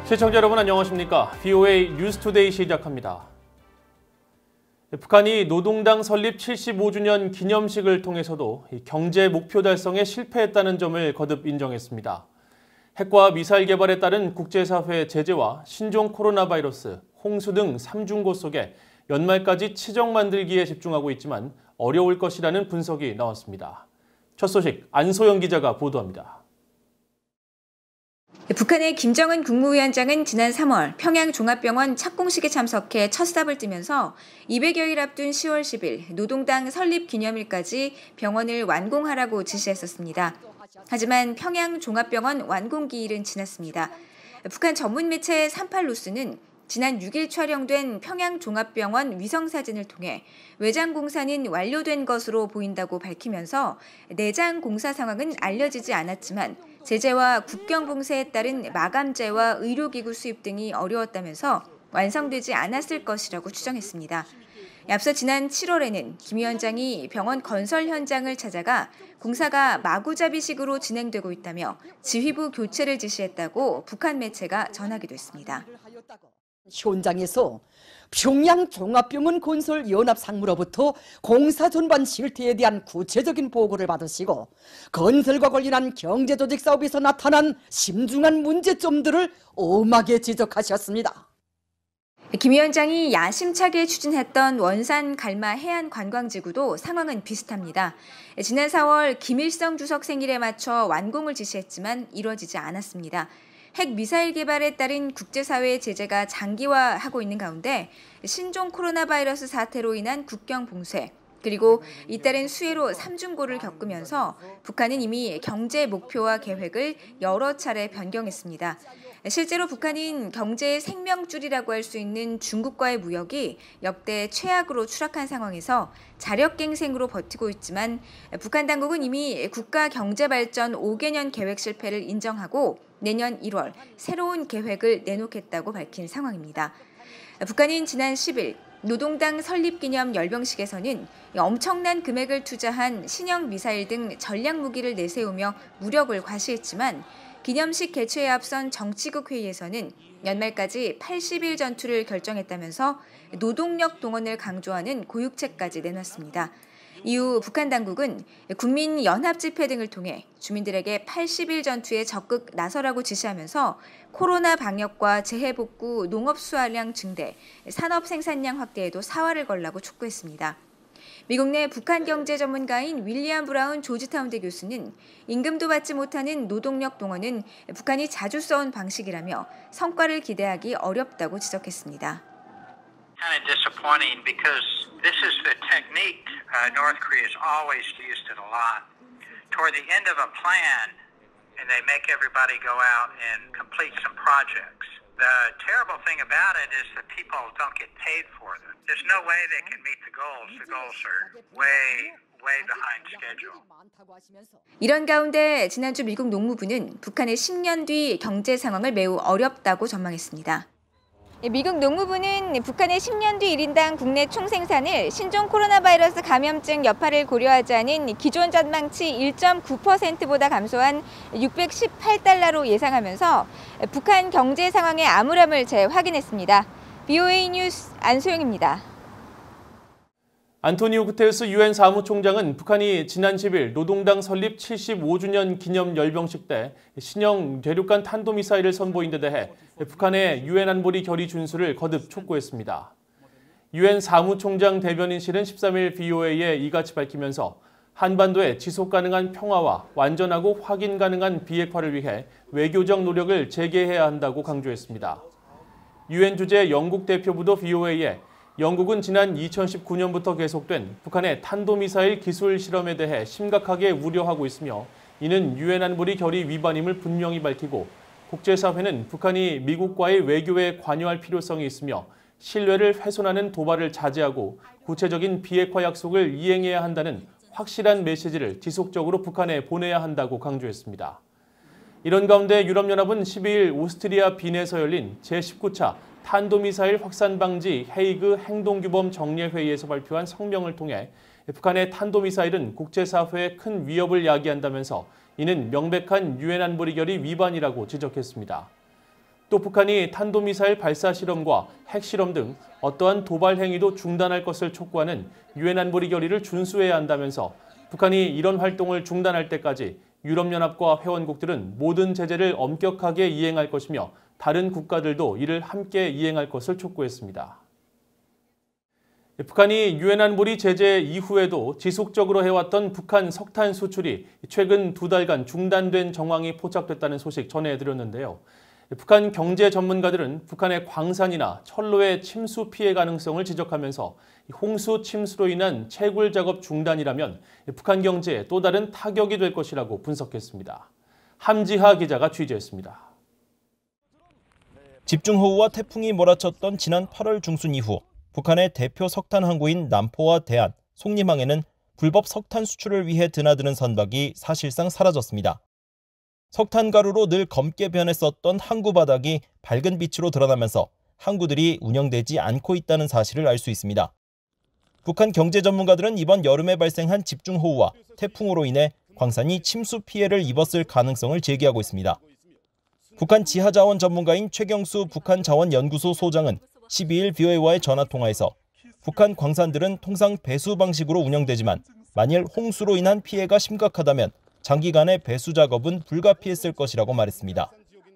시청자 여러분 안녕하십니까? VOA 뉴스투데이 시작합니다. 북한이 노동당 설립 75주년 기념식을 통해서도 경제 목표 달성에 실패했다는 점을 거듭 인정했습니다. 핵과 미사일 개발에 따른 국제사회 제재와 신종 코로나 바이러스, 홍수 등 삼중고 속에 연말까지 치정 만들기에 집중하고 있지만 어려울 것이라는 분석이 나왔습니다. 첫 소식 안소영 기자가 보도합니다. 북한의 김정은 국무위원장은 지난 3월 평양 종합병원 착공식에 참석해 첫 삽을 뜨면서 200여일 앞둔 10월 10일 노동당 설립 기념일까지 병원을 완공하라고 지시했었습니다. 하지만 평양 종합병원 완공 기일은 지났습니다. 북한 전문 매체 38뉴스는 지난 6일 촬영된 평양 종합병원 위성사진을 통해 외장 공사는 완료된 것으로 보인다고 밝히면서 내장 공사 상황은 알려지지 않았지만 제재와 국경 봉쇄에 따른 마감재와 의료기구 수입 등이 어려웠다면서 완성되지 않았을 것이라고 추정했습니다. 앞서 지난 7월에는 김 위원장이 병원 건설 현장을 찾아가 공사가 마구잡이식으로 진행되고 있다며 지휘부 교체를 지시했다고 북한 매체가 전하기도 했습니다. 현장에서 평양 종합병원 건설 연합상무로부터 공사 전반 실태에 대한 구체적인 보고를 받으시고 건설과 관련한 경제조직 사업에서 나타난 심중한 문제점들을 엄하게 지적하셨습니다. 김 위원장이 야심차게 추진했던 원산 갈마 해안관광지구도 상황은 비슷합니다. 지난 4월 김일성 주석 생일에 맞춰 완공을 지시했지만 이루어지지 않았습니다. 핵 미사일 개발에 따른 국제사회의 제재가 장기화하고 있는 가운데 신종 코로나 바이러스 사태로 인한 국경 봉쇄, 그리고 잇따른 수해로 삼중고를 겪으면서 북한은 이미 경제 목표와 계획을 여러 차례 변경했습니다. 실제로 북한은 경제의 생명줄이라고 할 수 있는 중국과의 무역이 역대 최악으로 추락한 상황에서 자력갱생으로 버티고 있지만 북한 당국은 이미 국가경제발전 5개년 계획 실패를 인정하고 내년 1월 새로운 계획을 내놓겠다고 밝힌 상황입니다. 북한은 지난 10일 노동당 설립기념 열병식에서는 엄청난 금액을 투자한 신형 미사일 등 전략무기를 내세우며 무력을 과시했지만 기념식 개최에 앞선 정치국 회의에서는 연말까지 80일 전투를 결정했다면서 노동력 동원을 강조하는 고육책까지 내놨습니다. 이후 북한 당국은 국민연합집회 등을 통해 주민들에게 80일 전투에 적극 나서라고 지시하면서 코로나 방역과 재해복구, 농업 수확량 증대, 산업 생산량 확대에도 사활을 걸라고 촉구했습니다. 미국 내 북한 경제 전문가인 윌리엄 브라운 조지타운대 교수는 임금도 받지 못하는 노동력 동원은 북한이 자주 써온 방식이라며 성과를 기대하기 어렵다고 지적했습니다. Kind of disappointing because this is the technique North Korea has always used it a lot. Toward the end of a plan, and they make everybody go out and complete some projects. The terrible thing about it is that people don't get paid for them. There's no way they can meet the goals. The goals are way behind schedule. 이런 가운데 지난주 미국 농무부는 북한의 10년 뒤 경제 상황을 매우 어렵다고 전망했습니다. 미국 농무부는 북한의 10년 뒤 1인당 국내 총생산을 신종 코로나 바이러스 감염증 여파를 고려하지 않은 기존 전망치 1.9%보다 감소한 618달러로 예상하면서 북한 경제 상황의 암울함을 재확인했습니다. VOA 뉴스 안소영입니다. 안토니오 구테르스 유엔 사무총장은 북한이 지난 10일 노동당 설립 75주년 기념 열병식 때 신형 대륙간 탄도미사일을 선보인 데 대해 북한의 유엔 안보리 결의 준수를 거듭 촉구했습니다. 유엔 사무총장 대변인실은 13일 VOA에 이같이 밝히면서 한반도의 지속 가능한 평화와 완전하고 확인 가능한 비핵화를 위해 외교적 노력을 재개해야 한다고 강조했습니다. 유엔 주재 영국 대표부도 VOA에 영국은 지난 2019년부터 계속된 북한의 탄도미사일 기술 실험에 대해 심각하게 우려하고 있으며 이는 유엔 안보리 결의 위반임을 분명히 밝히고 국제사회는 북한이 미국과의 외교에 관여할 필요성이 있으며 신뢰를 훼손하는 도발을 자제하고 구체적인 비핵화 약속을 이행해야 한다는 확실한 메시지를 지속적으로 북한에 보내야 한다고 강조했습니다. 이런 가운데 유럽연합은 12일 오스트리아 빈에서 열린 제19차 탄도미사일 확산 방지 헤이그 행동규범 정례회의에서 발표한 성명을 통해 북한의 탄도미사일은 국제사회에 큰 위협을 야기한다면서 이는 명백한 유엔 안보리 결의 위반이라고 지적했습니다. 또 북한이 탄도미사일 발사 실험과 핵실험 등 어떠한 도발 행위도 중단할 것을 촉구하는 유엔 안보리 결의를 준수해야 한다면서 북한이 이런 활동을 중단할 때까지 유럽연합과 회원국들은 모든 제재를 엄격하게 이행할 것이며 다른 국가들도 이를 함께 이행할 것을 촉구했습니다. 북한이 유엔 안보리 제재 이후에도 지속적으로 해왔던 북한 석탄 수출이 최근 2달간 중단된 정황이 포착됐다는 소식 전해드렸는데요. 북한 경제 전문가들은 북한의 광산이나 철로의 침수 피해 가능성을 지적하면서 홍수 침수로 인한 채굴 작업 중단이라면 북한 경제에 또 다른 타격이 될 것이라고 분석했습니다. 함지하 기자가 취재했습니다. 집중호우와 태풍이 몰아쳤던 지난 8월 중순 이후 북한의 대표 석탄 항구인 남포와 대안, 송림항에는 불법 석탄 수출을 위해 드나드는 선박이 사실상 사라졌습니다. 석탄 가루로 늘 검게 변했었던 항구 바닥이 밝은 빛으로 드러나면서 항구들이 운영되지 않고 있다는 사실을 알 수 있습니다. 북한 경제 전문가들은 이번 여름에 발생한 집중호우와 태풍으로 인해 광산이 침수 피해를 입었을 가능성을 제기하고 있습니다. 북한 지하자원 전문가인 최경수 북한자원연구소 소장은 12일 VOA와의 전화통화에서 북한 광산들은 통상 배수 방식으로 운영되지만 만일 홍수로 인한 피해가 심각하다면 장기간의 배수 작업은 불가피했을 것이라고 말했습니다.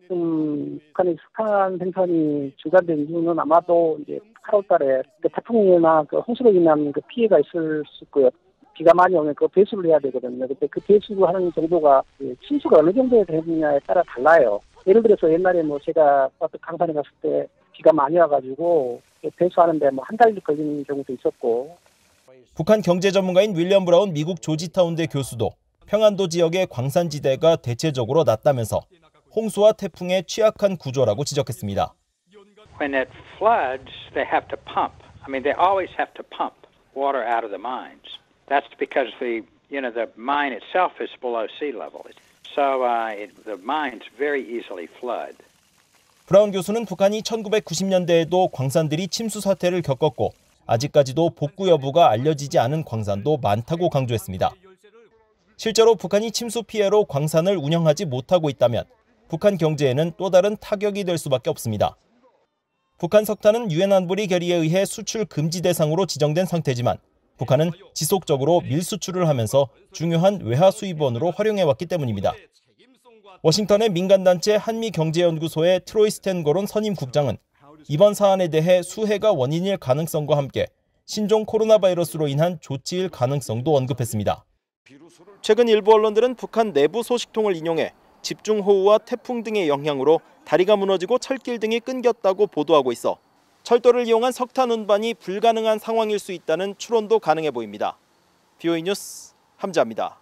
북한의 석탄 생산이 중단된 이유는 아마도 이제 8월달에 태풍이나 홍수로 인한 피해가 있을 수 있고요. 비가 많이 오면 배수를 해야 되거든요. 근데 그 배수하는 정도가 침수가 어느 정도에 되느냐에 따라 달라요. 예를 들어서 옛날에 제가 강산에 갔을 때 비가 많이 와가지고 배수하는데 한 달 걸리는 경우도 있었고. 북한 경제 전문가인 윌리엄 브라운 미국 조지타운대 교수도 평안도 지역의 광산지대가 대체적으로 낮다면서 홍수와 태풍에 취약한 구조라고 지적했습니다. When it floods, they have to pump. They always have to pump water out of the mines. That's because the mine itself is below sea level. So the mines very easily flood. 브라운 교수는 북한이 1990년대에도 광산들이 침수 사태를 겪었고 아직까지도 복구 여부가 알려지지 않은 광산도 많다고 강조했습니다. 실제로 북한이 침수 피해로 광산을 운영하지 못하고 있다면 북한 경제에는 또 다른 타격이 될 수밖에 없습니다. 북한 석탄은 유엔 안보리 결의에 의해 수출 금지 대상으로 지정된 상태지만 북한은 지속적으로 밀수출을 하면서 중요한 외화 수입원으로 활용해왔기 때문입니다. 워싱턴의 민간단체 한미경제연구소의 트로이 스탠거론 선임국장은 이번 사안에 대해 수해가 원인일 가능성과 함께 신종 코로나 바이러스로 인한 조치일 가능성도 언급했습니다. 최근 일부 언론들은 북한 내부 소식통을 인용해 집중호우와 태풍 등의 영향으로 다리가 무너지고 철길 등이 끊겼다고 보도하고 있어 철도를 이용한 석탄 운반이 불가능한 상황일 수 있다는 추론도 가능해 보입니다. VOA 뉴스 함지하입니다.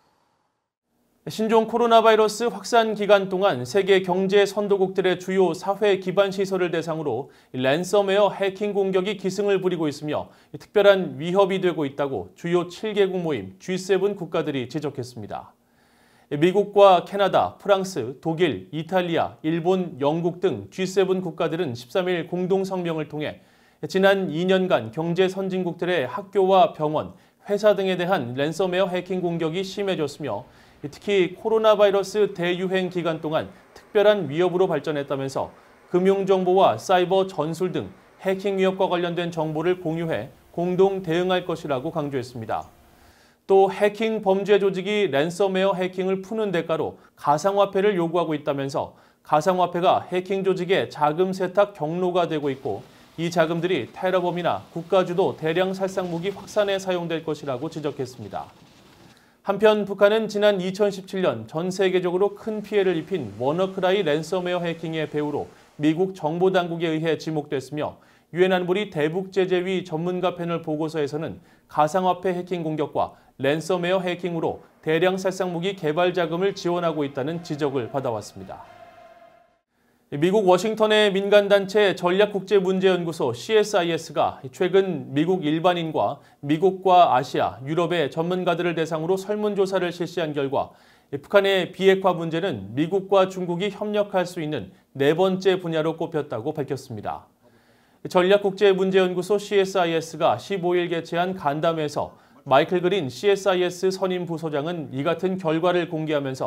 신종 코로나 바이러스 확산 기간 동안 세계 경제 선도국들의 주요 사회 기반 시설을 대상으로 랜섬웨어 해킹 공격이 기승을 부리고 있으며 특별한 위협이 되고 있다고 주요 7개국 모임 G7 국가들이 지적했습니다. 미국과 캐나다, 프랑스, 독일, 이탈리아, 일본, 영국 등 G7 국가들은 13일 공동 성명을 통해 지난 2년간 경제 선진국들의 학교와 병원, 회사 등에 대한 랜섬웨어 해킹 공격이 심해졌으며 특히 코로나 바이러스 대유행 기간 동안 특별한 위협으로 발전했다면서 금융정보와 사이버 전술 등 해킹 위협과 관련된 정보를 공유해 공동 대응할 것이라고 강조했습니다. 또 해킹 범죄 조직이 랜섬웨어 해킹을 푸는 대가로 가상화폐를 요구하고 있다면서 가상화폐가 해킹 조직의 자금 세탁 경로가 되고 있고 이 자금들이 테러범이나 국가주도 대량 살상 무기 확산에 사용될 것이라고 지적했습니다. 한편 북한은 지난 2017년 전 세계적으로 큰 피해를 입힌 워너크라이 랜섬웨어 해킹의 배후로 미국 정보당국에 의해 지목됐으며 유엔 안보리 대북제재위 전문가 패널 보고서에서는 가상화폐 해킹 공격과 랜섬웨어 해킹으로 대량 살상 무기 개발 자금을 지원하고 있다는 지적을 받아왔습니다. 미국 워싱턴의 민간단체 전략국제문제연구소 CSIS가 최근 미국 일반인과 미국과 아시아, 유럽의 전문가들을 대상으로 설문조사를 실시한 결과 북한의 비핵화 문제는 미국과 중국이 협력할 수 있는 4번째 분야로 꼽혔다고 밝혔습니다. 전략국제문제연구소 CSIS가 15일 개최한 간담회에서 마이클 그린 CSIS 선임 부소장은 이 같은 결과를 공개하면서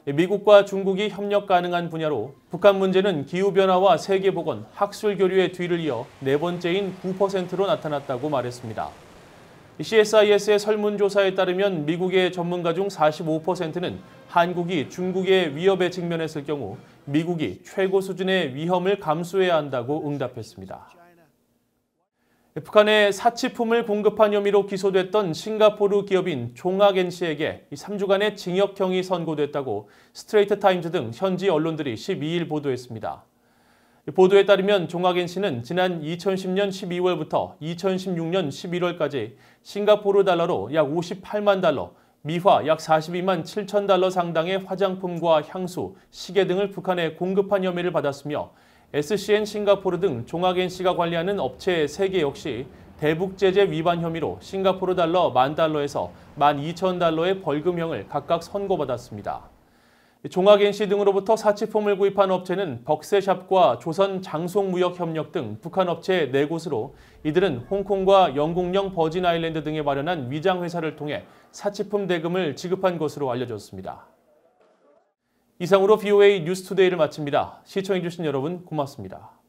미국과 중국이 협력 가능한 분야로 북한 문제는 기후변화와 세계보건, 학술 교류의 뒤를 이어 네 번째인 9%로 나타났다고 말했습니다. CSIS의 설문조사에 따르면 미국의 전문가 중 45%는 한국이 중국의 위협에 직면했을 경우 미국이 최고 수준의 위험을 감수해야 한다고 응답했습니다. 북한에 사치품을 공급한 혐의로 기소됐던 싱가포르 기업인 종학엔 씨에게 3주간의 징역형이 선고됐다고 스트레이트 타임즈 등 현지 언론들이 12일 보도했습니다. 보도에 따르면 종학엔 씨는 지난 2010년 12월부터 2016년 11월까지 싱가포르 달러로 약 58만 달러, 미화 약 42만 7천 달러 상당의 화장품과 향수, 시계 등을 북한에 공급한 혐의를 받았으며 SCN 싱가포르 등 종학엔 씨가 관리하는 업체 3개 역시 대북 제재 위반 혐의로 싱가포르 달러 10,000달러에서 12,000달러의 벌금형을 각각 선고받았습니다. 종학엔 씨 등으로부터 사치품을 구입한 업체는 벅세샵과 조선 장송무역협력 등 북한 업체 4곳으로 이들은 홍콩과 영국령 버진 아일랜드 등에 마련한 위장회사를 통해 사치품 대금을 지급한 것으로 알려졌습니다. 이상으로 VOA 뉴스투데이를 마칩니다. 시청해주신 여러분 고맙습니다.